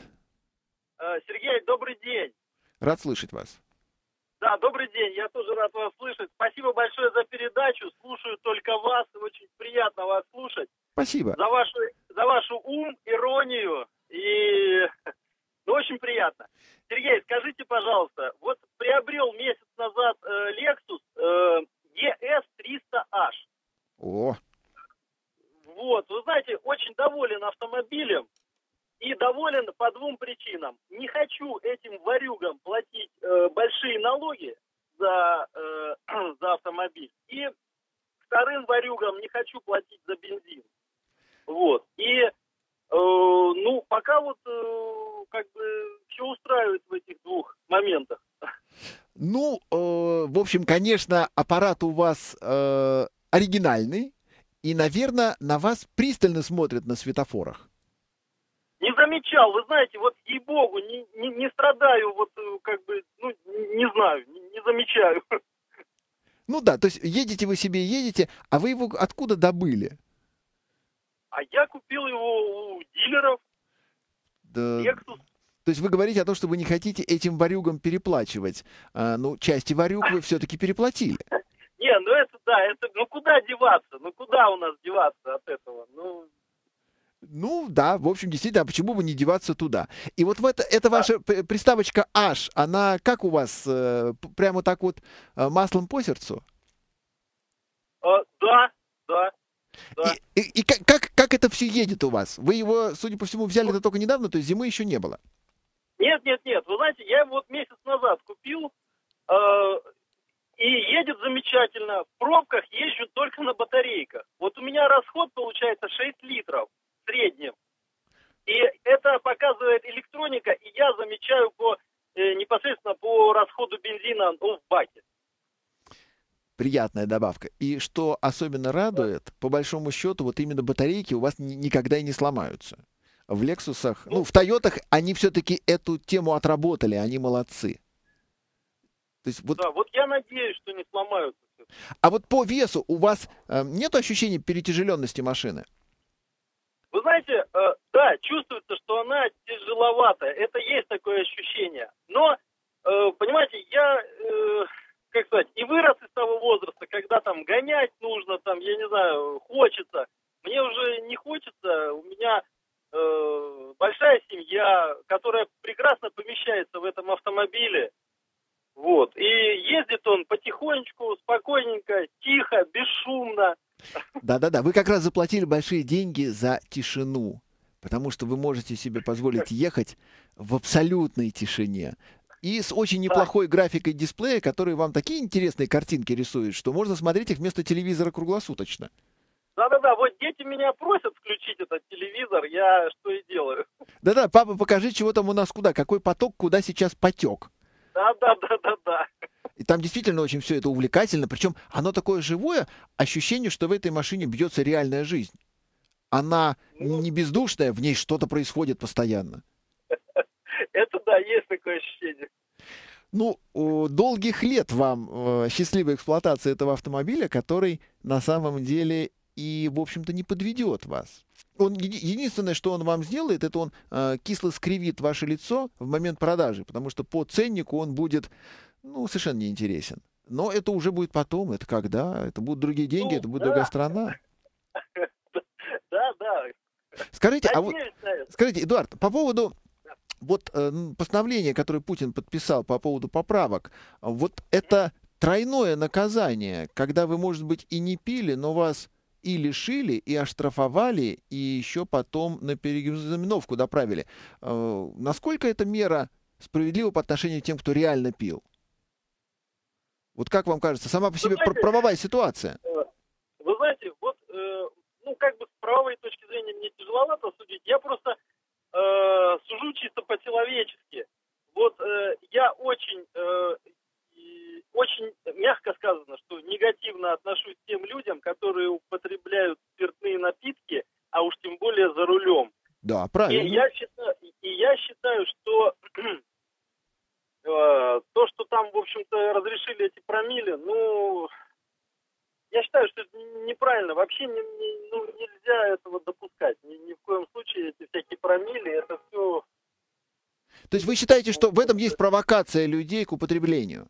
Сергей, добрый день. Рад слышать вас. Да, добрый день. Я тоже рад вас слышать. Спасибо большое за передачу. Слушаю только вас. Очень приятно вас слушать. Спасибо. За вашу, за вашу ум, иронию и... Ну, очень приятно. Сергей, скажите, пожалуйста, вот приобрел месяц назад э, Lexus э, и эс триста эйч. О. Вот, вы знаете, очень доволен автомобилем и доволен по двум причинам. Не хочу этим ворюгам платить э, большие налоги за, э, за автомобиль. И вторым ворюгам не хочу платить за бензин. Вот. И, э, ну, пока вот... Э, как бы все устраивает в этих двух моментах. Ну, э, в общем, конечно, аппарат у вас э, оригинальный, и, наверное, на вас пристально смотрят на светофорах. Не замечал, вы знаете, вот ей-богу, не, не, не страдаю, вот как бы, ну, не знаю, не, не замечаю. Ну да, то есть едете вы себе, едете, а вы его откуда добыли? А я купил его у дилеров. Да. То есть вы говорите о том, что вы не хотите этим ворюгам переплачивать. А, ну, части ворюг вы все-таки переплатили. Не, ну это да, это, ну куда деваться? Ну куда у нас деваться от этого? Ну, ну да, в общем, действительно, а почему бы не деваться туда? И вот в это, это ваша приставочка H, она как у вас, э, прямо так вот э, маслом по сердцу? Э, да, да. Да. И, и, и как, как, как это все едет у вас? Вы его, судя по всему, взяли-то только недавно, то есть зимы еще не было. Нет, нет, нет. Вы знаете, я его вот месяц назад купил, э, и едет замечательно. В пробках езжу только на батарейках. Вот у меня расход получается шесть литров в среднем. И это показывает электроника, и я замечаю по, э, непосредственно по расходу бензина ну, в баке. Приятная добавка. И что особенно радует, по большому счету, вот именно батарейки у вас ни- никогда и не сломаются. В Лексусах, ну, в Тойотах они все-таки эту тему отработали, они молодцы. То есть вот... Да, вот я надеюсь, что не сломаются. А вот по весу у вас э, нет ощущения перетяжеленности машины? Вы знаете, э, да, чувствуется, что она тяжеловатая. Это есть такое ощущение. Но, э, понимаете, я... Э, как сказать, и вырос из того возраста, когда там гонять нужно, там, я не знаю, хочется. Мне уже не хочется, у меня э, большая семья, которая прекрасно помещается в этом автомобиле. Вот. И ездит он потихонечку, спокойненько, тихо, бесшумно. Да-да-да, вы как раз заплатили большие деньги за тишину, потому что вы можете себе позволить ехать в абсолютной тишине. И с очень неплохой графикой дисплея, который вам такие интересные картинки рисует, что можно смотреть их вместо телевизора круглосуточно. Да-да-да, вот дети меня просят включить этот телевизор, я что и делаю. Да-да, папа, покажи, чего там у нас куда, какой поток, куда сейчас потек. Да-да-да-да-да. И там действительно очень все это увлекательно, причем оно такое живое, ощущение, что в этой машине бьется реальная жизнь. Она Ну, не бездушная, в ней что-то происходит постоянно. это да, есть такое ощущение. Ну, о, долгих лет вам э, счастливой эксплуатации этого автомобиля, который на самом деле и, в общем-то, не подведет вас. Он, еди- единственное, что он вам сделает, это он э, кисло скривит ваше лицо в момент продажи, потому что по ценнику он будет, ну, совершенно неинтересен. Но это уже будет потом, это когда, это будут другие деньги, Ну, это будет да. другая страна. Да, да. Скажите, а вот, Надеюсь на это. скажите, Эдуард, по поводу вот э, н- постановления, которое Путин подписал по поводу поправок, а вот это тройное наказание, когда вы, может быть, и не пили, но вас и лишили, и оштрафовали, и еще потом на переэкзаменовку доправили. Э, насколько эта мера справедлива по отношению к тем, кто реально пил? Вот как вам кажется, сама по Вы себе пр- знаете, правовая ситуация? э, вы знаете, вот, э, ну, как бы с правовой точки зрения мне тяжеловато судить. Я просто э, сужу чисто по-человечески. Вот э, я очень, э, и очень мягко сказано, что негативно отношусь к тем людям, которые употребляют спиртные напитки, а уж тем более за рулем. Да, И правильно. я считаю, и я считаю, что э, то, что там, в общем-то, разрешили эти промилле, ну, я считаю, что это неправильно. Вообще не, не- ну, нельзя этого допускать. Ни, ни в коем случае эти всякие промилле, это все... То есть вы считаете, что в этом есть провокация людей к употреблению?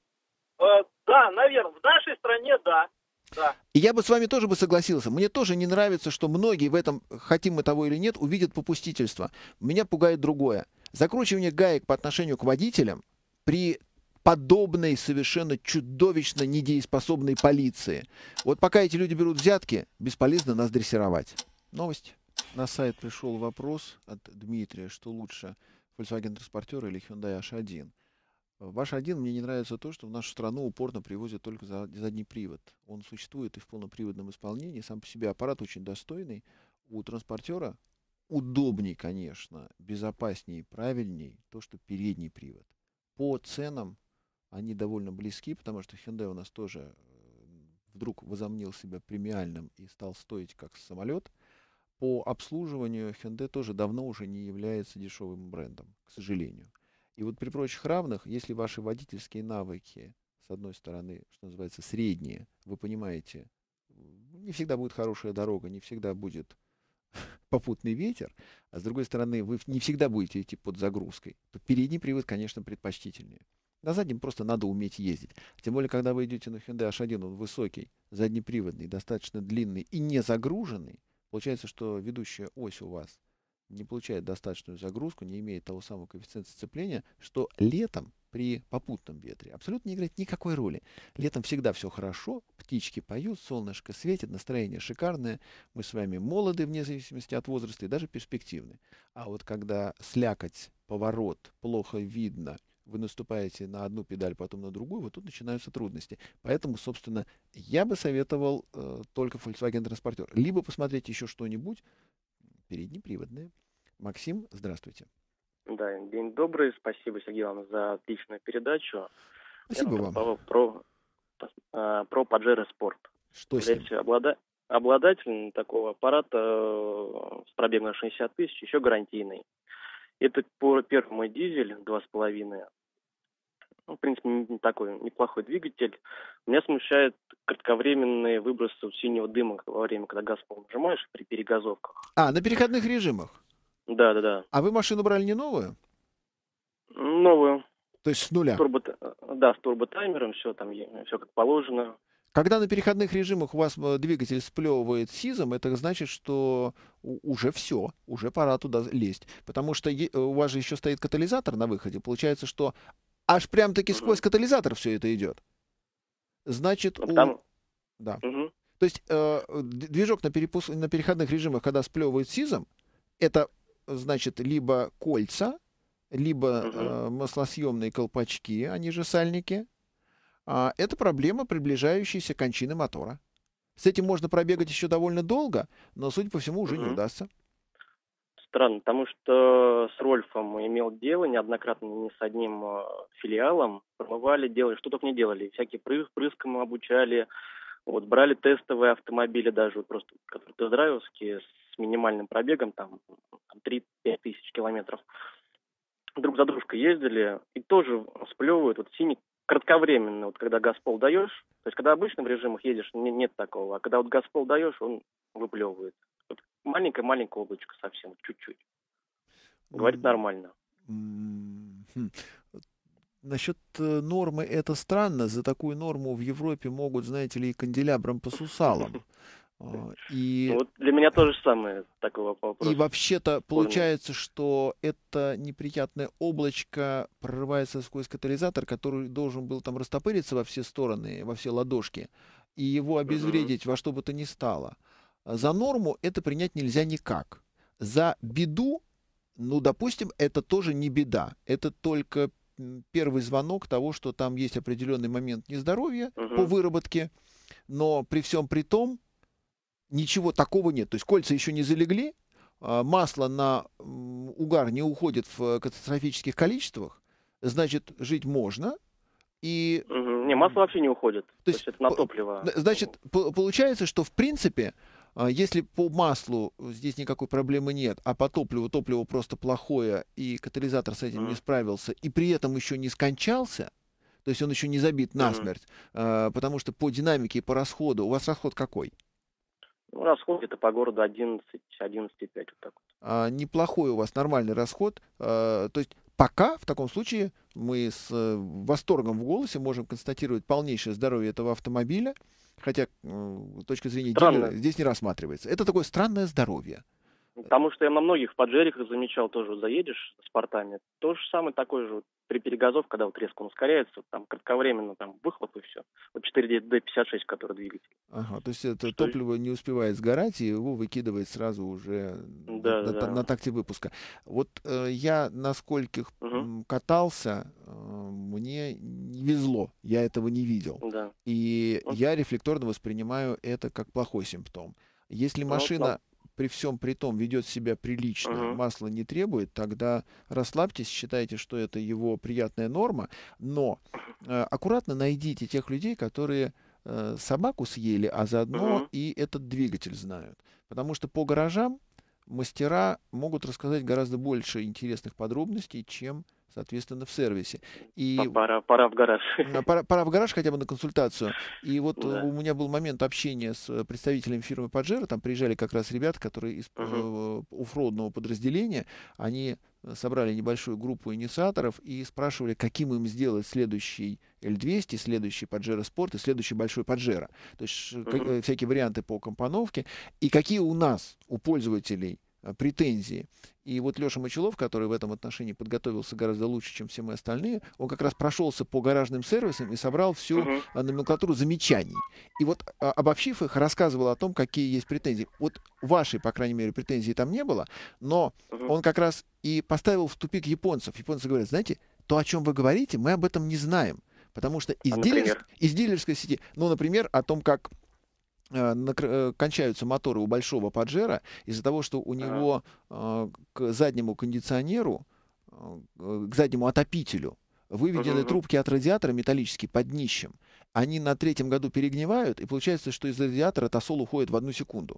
да, наверное, в нашей стране, да. Да. И я бы с вами тоже бы согласился. Мне тоже не нравится, что многие в этом, хотим мы того или нет, увидят попустительство. Меня пугает другое. Закручивание гаек по отношению к водителям при подобной совершенно чудовищно недееспособной полиции. Вот пока эти люди берут взятки, бесполезно нас дрессировать. Новость. На сайт пришел вопрос от Дмитрия, что лучше, Volkswagen Transporter или Hyundai эйч один. В эйч один мне не нравится то, что в нашу страну упорно привозят только за задний привод. Он существует и в полноприводном исполнении. Сам по себе аппарат очень достойный. У транспортера удобней, конечно, безопаснее, правильней то, что передний привод. По ценам они довольно близки, потому что Hyundai у нас тоже э, вдруг возомнил себя премиальным и стал стоить как самолет. По обслуживанию Hyundai тоже давно уже не является дешевым брендом, к сожалению. И вот при прочих равных, если ваши водительские навыки, с одной стороны, что называется, средние, вы понимаете, не всегда будет хорошая дорога, не всегда будет попутный ветер, а с другой стороны, вы не всегда будете идти под загрузкой, то передний привод, конечно, предпочтительнее. На заднем просто надо уметь ездить. Тем более, когда вы идете на Hyundai эйч один, он высокий, заднеприводный, достаточно длинный и не загруженный, получается, что ведущая ось у вас не получает достаточную загрузку, не имеет того самого коэффициента сцепления, что летом при попутном ветре абсолютно не играет никакой роли. Летом всегда все хорошо, птички поют, солнышко светит, настроение шикарное, мы с вами молоды вне зависимости от возраста и даже перспективны. А вот когда слякоть, поворот, плохо видно, вы наступаете на одну педаль, потом на другую, вот тут начинаются трудности. Поэтому, собственно, я бы советовал э, только Volkswagen Transporter. Либо посмотреть еще что-нибудь переднеприводное. Максим, здравствуйте. Да, день добрый. Спасибо, Сергей Иванович, за отличную передачу. Спасибо Я вам. Про, про, а, про Pajero Sport. Что с ним? Являюсь облада- обладателем такого аппарата э, с пробегом на шестьдесят тысяч, еще гарантийный. Это по- первый мой дизель, два с половиной. Ну, в принципе, не такой неплохой двигатель. Меня смущает кратковременные выбросы синего дыма во время, когда газ пол нажимаешь при перегазовках. А, на переходных режимах. Да, да, да. А вы машину брали не новую? Новую. То есть с нуля? Турбо, да, с турботаймером, все там, все как положено. Когда на переходных режимах у вас э, двигатель сплевывает сизом, это значит, что у- уже все, уже пора туда лезть. Потому что е- у вас же еще стоит катализатор на выходе. Получается, что аж прям-таки Мгм. сквозь катализатор все это идет. Значит, Ну, у... потому... Да. Мгм. То есть э, д- движок на, перепуск... на переходных режимах, когда сплевывает сизом, это значит либо кольца, либо Мгм. э, маслосъемные колпачки, они же сальники. А, это проблема приближающейся кончины мотора. С этим можно пробегать еще довольно долго, но, судя по всему, уже не Мгм. удастся. Странно, потому что с Рольфом имел дело неоднократно не с одним э, филиалом. Промывали, делали, что только не делали. Всякие пры- прыском обучали. Вот, брали тестовые автомобили даже, вот просто, которые тест-драйвовские, с минимальным пробегом, там, три-пять тысяч километров. Друг за дружкой ездили и тоже сплевывают вот синий кратковременно, вот когда газпол даешь, то есть когда обычно в режимах едешь, не- нет такого, а когда вот газпол даешь, он выплевывает. Вот маленькое-маленькое облачко совсем, чуть-чуть. Говорит, М, нормально. м, хм. Насчет э, нормы это странно. За такую норму в Европе могут, знаете ли, и канделябром по сусалам. А, И Ну вот для меня тоже самое такой воп- И вопрос вообще-то спорный. получается, что это неприятное облачко прорывается сквозь катализатор, который должен был там растопыриться во все стороны, во все ладошки, и его Мгм. обезвредить во что бы то ни стало. А За норму это принять нельзя никак. За беду, ну, допустим, это тоже не беда. Это только м, первый звонок того, что там есть определенный момент нездоровья по Мгм. выработке, но при всем при том ничего такого нет. То есть кольца еще не залегли, а, масло на м, угар не уходит в э, катастрофических количествах, значит, жить можно. И, Мгм. Не, м, масло вообще не уходит. то То есть, есть это на по- топливо. н- значит, по- получается, что в принципе, а, если по маслу здесь никакой проблемы нет, а по топливу топливо просто плохое, и катализатор с этим не Мгм. справился, и при этом еще не скончался, то есть он еще не забит Мгм. насмерть, а, потому что по динамике и по расходу, у вас расход какой? Ну, расход где-то по городу одиннадцать, одиннадцать и пять вот так вот. А, неплохой у вас нормальный расход. А, то есть пока в таком случае мы с э, восторгом в голосе можем констатировать полнейшее здоровье этого автомобиля, хотя м, с точки зрения дилера Странно. здесь не рассматривается. Это такое странное здоровье. Потому что я на многих поджериках замечал тоже, вот заедешь с портами, то же самое такое же вот при перегазовке, когда вот резко он ускоряется, вот там кратковременно там выхлоп и все. Вот четыре дэ пятьдесят шесть, который двигатель. Ага, то есть это Что... топливо не успевает сгорать, и его выкидывает сразу уже на, Да, на та- на да. такте выпуска. Вот э, я на скольких Угу. м, катался, э, мне не везло, я этого не видел. Да. И Ну, я рефлекторно воспринимаю это как плохой симптом. Если ну, вот нам... машина при всем при том ведет себя прилично, Угу. масло не требует, тогда расслабьтесь, считайте, что это его приятная норма, но э, аккуратно найдите тех людей, которые э, собаку съели, а заодно Угу. и этот двигатель знают. Потому что по гаражам мастера могут рассказать гораздо больше интересных подробностей, чем, соответственно, в сервисе. И Пора, пора в гараж. а, Пора, пора в гараж хотя бы на консультацию. И вот э, Да. у меня был момент общения с э, представителями фирмы Паджеро. Там приезжали как раз ребята, которые из Угу. э, оффроудного подразделения. Они э, собрали небольшую группу инициаторов и спрашивали, каким им сделать следующий эль двести, следующий Паджеро Спорт и следующий большой Паджеро. То есть ш- ка- Угу. э, всякие варианты по компоновке. И какие у нас, у пользователей, э, претензии. И вот Леша Мочелов, который в этом отношении подготовился гораздо лучше, чем все мы остальные, он как раз прошелся по гаражным сервисам и собрал всю Угу. а, номенклатуру замечаний. И вот, а, обобщив их, рассказывал о том, какие есть претензии. Вот вашей, по крайней мере, претензий там не было, но Угу. он как раз и поставил в тупик японцев. Японцы говорят, знаете, то, о чем вы говорите, мы об этом не знаем. Потому что из, А, дилерс- например? из дилерской сети, ну, например, о том, как э, накр- э, кончаются моторы у большого Паджеро из-за того, что у Ага. него э, к заднему кондиционеру, э, к заднему отопителю выведены Угу. трубки от радиатора металлические под днищем. Они на третьем году перегнивают, и получается, что из радиатора тосол уходит в одну секунду.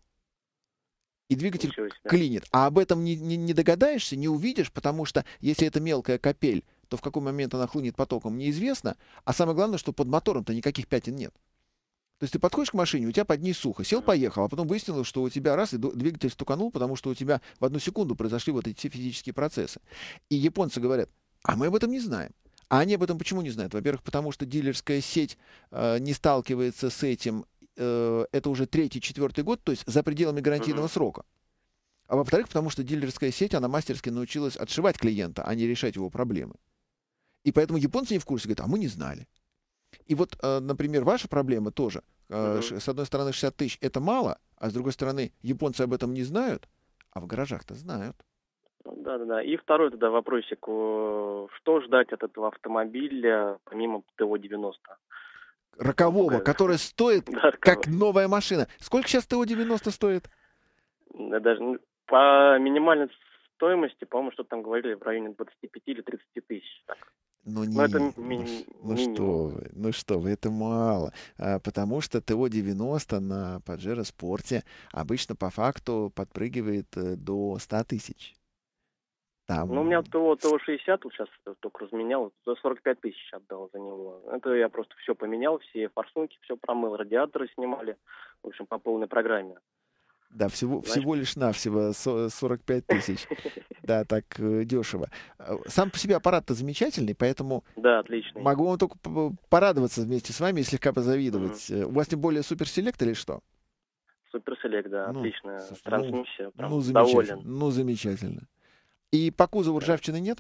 И двигатель Ничего себе. клинит. А об этом не, не, не догадаешься, не увидишь, потому что если это мелкая капель, то в какой момент она хлынет потоком, неизвестно. А самое главное, что под мотором-то никаких пятен нет. То есть ты подходишь к машине, у тебя под ней сухо, сел, Мгм. поехал, а потом выяснилось, что у тебя раз, и ду- двигатель стуканул, потому что у тебя в одну секунду произошли вот эти все физические процессы. И японцы говорят, а мы об этом не знаем. А они об этом почему не знают? Во-первых, потому что дилерская сеть э, не сталкивается с этим, э, это уже третий, четвертый год, то есть за пределами гарантийного Мгм. срока. А во-вторых, потому что дилерская сеть, она мастерски научилась отшивать клиента, а не решать его проблемы. И поэтому японцы не в курсе, говорят, а мы не знали. И вот, э, например, ваша проблема тоже. Э, Мгм. ш- С одной стороны, шестьдесят тысяч это мало, а с другой стороны, японцы об этом не знают, а в гаражах-то знают. Да-да-да. И второй тогда вопросик. э, Что ждать от этого автомобиля, помимо ТО девяносто? Рокового, Много. который стоит Да, как кого- новая машина. Сколько сейчас ТО девяносто стоит? да, даже ну, по минимальной стоимости, по-моему, что там говорили, в районе двадцати пяти или тридцати тысяч. Так. Ну, Но это не, ми- ну, ш- ну минимум. что вы, ну что вы, это мало. А, потому что ТО девяносто на Pajero Sport обычно по факту подпрыгивает э, до ста тысяч. Ну, у меня Там, ТО, ТО шестьдесят вот сейчас только разменял, за сорок пять тысяч отдал за него. Это я просто все поменял, все форсунки, все промыл, радиаторы снимали, в общем, по полной программе. да, всего, Знаешь, всего лишь навсего со- сорок пять тысяч. Да, так э, дешево. А, Сам по себе аппарат-то замечательный, поэтому да, отличный. могу вам только п- порадоваться вместе с вами и слегка Мгм. позавидовать. Э, У вас тем более суперселект или что? Суперселект, да, Ну, отличная слушай, ну, трансмиссия, прям ну замечательно, доволен. ну замечательно. И по кузову Да. ржавчины нет?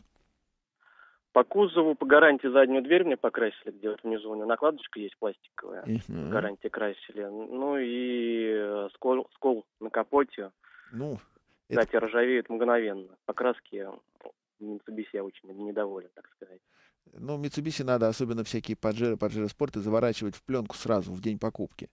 По кузову, по гарантии заднюю дверь мне покрасили, где вот внизу у нее накладочка есть пластиковая, по Мгм. гарантии красили. Ну и э, скол, скол на капоте, Ну, это, кстати, ржавеет мгновенно. Покраски Mitsubishi я очень недоволен, так сказать. ну, Mitsubishi надо, особенно всякие Pajero, Pajero Sport, заворачивать в пленку сразу, в день покупки.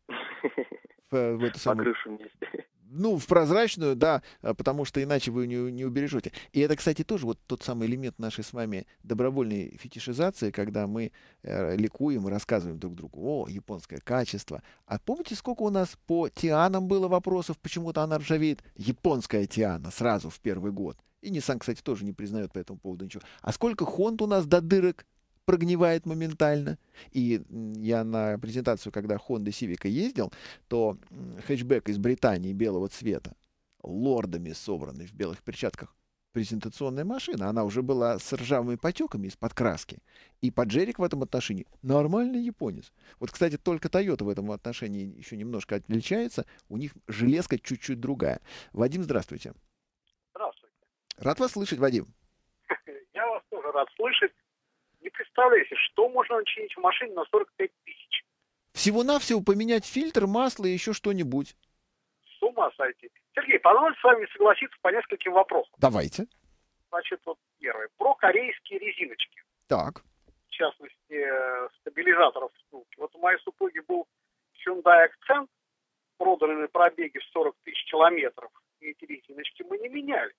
В, в эту По самую, крышу вместе. ну, в прозрачную, да, а, потому что иначе вы не, не убережете. И это, кстати, тоже вот тот самый элемент нашей с вами добровольной фетишизации, когда мы э, ликуем и рассказываем друг другу, о, японское качество. А помните, сколько у нас по Тианам было вопросов, почему-то она ржавеет? Японская Тиана сразу в первый год. И Nissan, кстати, тоже не признает по этому поводу ничего. А сколько Хонд у нас до дырок прогнивает моментально. И м, я на презентацию, когда Honda Civic ездил, то м, хэтчбэк из Британии белого цвета, лордами собранный в белых перчатках, презентационная машина, она уже была с ржавыми потеками из-под краски. И Паджерик в этом отношении нормальный японец. Вот, кстати, только Toyota в этом отношении еще немножко отличается. У них железка чуть-чуть другая. Вадим, здравствуйте. Здравствуйте. Рад вас слышать, Вадим. Я вас тоже рад слышать. Не представляете, что можно начинить в машине на сорок пять тысяч. Всего-навсего поменять фильтр, масло и еще что-нибудь. С ума сойти. Сергей, позвольте с вами согласиться по нескольким вопросам. Давайте. Значит, вот первое. Про корейские резиночки. Так. В частности, э, стабилизаторов втулки. Вот у моей супруги был Hyundai Accent, проданный на пробеге в сорок тысяч километров. И эти резиночки мы не меняли.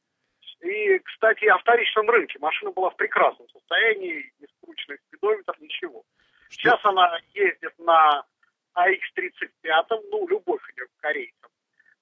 И, кстати, о вторичном рынке. Машина была в прекрасном состоянии, не скрученный спидометр, ничего. Сейчас она ездит на а икс тридцать пять, ну, любовь у нее к корейцам.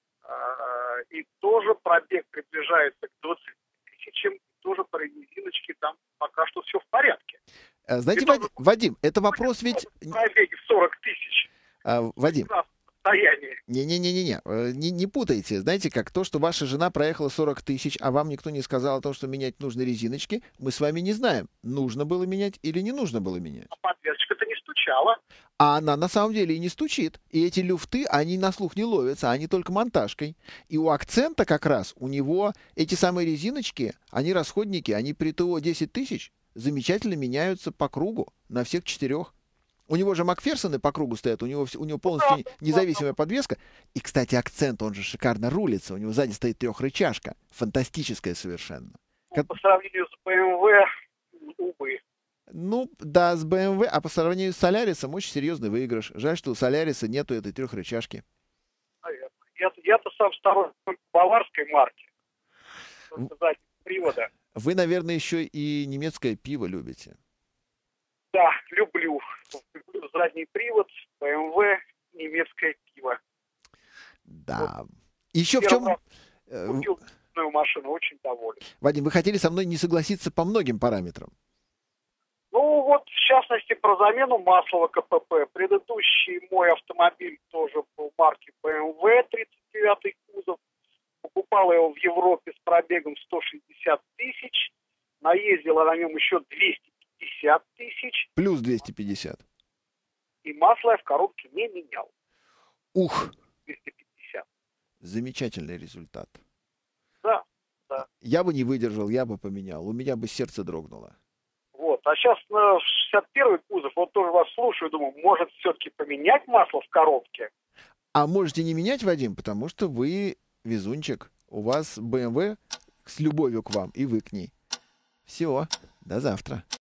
А, И тоже пробег приближается к двадцати тысячам, тоже по резиночке там пока что все в порядке. Э, Знаете, И Вад- тоже Вадим, это вопрос ведь... пробеги в сорок тысяч. А, Вадим, В прекрасном состоянии. не-не-не-не, э, не, не путайте. Знаете как, то, что ваша жена проехала сорок тысяч, а вам никто не сказал о том, что менять нужно резиночки, мы с вами не знаем, нужно было менять или не нужно было менять. А подвесочка-то не стучала. А она на самом деле и не стучит. И эти люфты, они на слух не ловятся, они только монтажкой. И у акцента как раз, у него эти самые резиночки, они расходники, они при ТО десять тысяч замечательно меняются по кругу на всех четырех. У него же Макферсоны по кругу стоят, у него, вс- у него полностью независимая подвеска. И, кстати, акцент, он же шикарно рулится. У него сзади стоит трехрычажка. Фантастическая совершенно. Ну, по сравнению с бэ эм вэ, увы. Ну, да, с бэ эм вэ, а по сравнению с Солярисом очень серьезный выигрыш. Жаль, что у Соляриса нету этой трехрычажки. Наверное. Я, я-то сам сторонник баварской марки. М. Заднего привода. Вы, наверное, еще и немецкое пиво любите. Да, люблю. Люблю задний привод, бэ эм вэ, немецкое пиво. Да. Еще в Первый чем... раз э, купил новую машину, очень доволен. Вадим, вы хотели со мной не согласиться по многим параметрам. Ну вот, в частности, про замену масла ка пэ пэ. Предыдущий мой автомобиль тоже был марки бэ эм вэ, тридцать девятый кузов. Покупал его в Европе с пробегом сто шестьдесят тысяч. Наездила на нем еще двести пятьдесят тысяч, Плюс двести пятьдесят. и масло я в коробке не менял. Ух, двести пятьдесят. замечательный результат. Да, да. Я бы не выдержал, я бы поменял. У меня бы сердце дрогнуло. Вот. А сейчас на шестьдесят первый кузов, вот тоже вас слушаю, думаю, может все-таки поменять масло в коробке? А можете не менять, Вадим, потому что вы везунчик. У вас бэ эм вэ с любовью к вам, и вы к ней. Все, до завтра.